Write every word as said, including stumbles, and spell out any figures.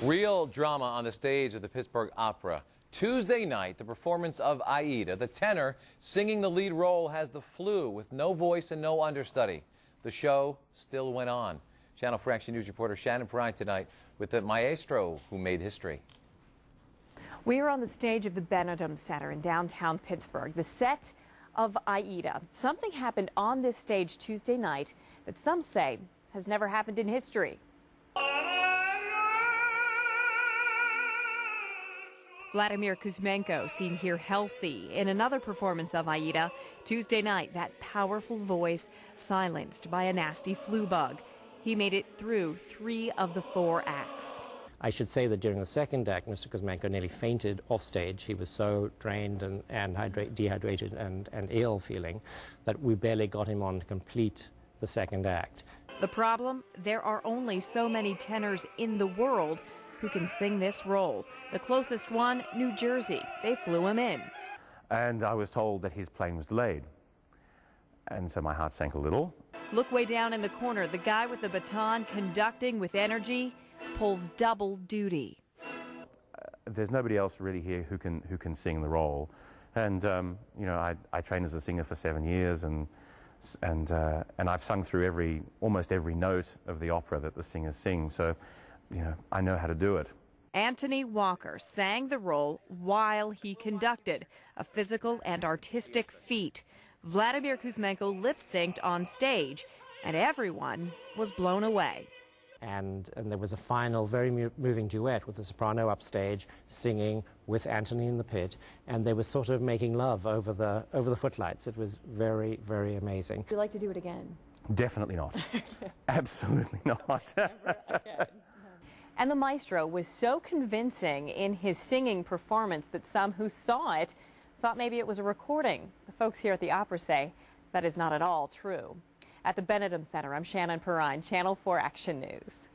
Real drama on the stage of the Pittsburgh Opera. Tuesday night, the performance of Aida, the tenor singing the lead role, has the flu with no voice and no understudy. The show still went on. Channel four Action News reporter Shannon Perrine tonight with the Maestro who made history. We are on the stage of the Benedum Center in downtown Pittsburgh, the set of Aida. Something happened on this stage Tuesday night that some say has never happened in history. Vladimir Kuzmenko seen here healthy in another performance of Aida. Tuesday night, that powerful voice silenced by a nasty flu bug. He made it through three of the four acts. I should say that during the second act, Mister Kuzmenko nearly fainted off stage. He was so drained and, and dehydrated and, and ill feeling that we barely got him on to complete the second act. The problem? There are only so many tenors in the world who can sing this role. The closest one, New Jersey. They flew him in. And I was told that his plane was delayed. And so my heart sank a little. Look way down in the corner. The guy with the baton conducting with energy pulls double duty. Uh, there's nobody else really here who can who can sing the role. And um, you know, I, I trained as a singer for seven years, and and uh, and I've sung through every almost every note of the opera that the singers sing. So, you know, I know how to do it. Anthony Walker sang the role while he conducted, a physical and artistic feat. Vladimir Kuzmenko lip-synced on stage, and everyone was blown away. And, and there was a final very mu moving duet with the soprano upstage singing with Anthony in the pit, and they were sort of making love over the, over the footlights. It was very, very amazing. Would you like to do it again? Definitely not. Absolutely not. And the Maestro was so convincing in his singing performance that some who saw it thought maybe it was a recording. The folks here at the opera say that is not at all true. At the Benedum Center, I'm Shannon Perrine, Channel four Action News.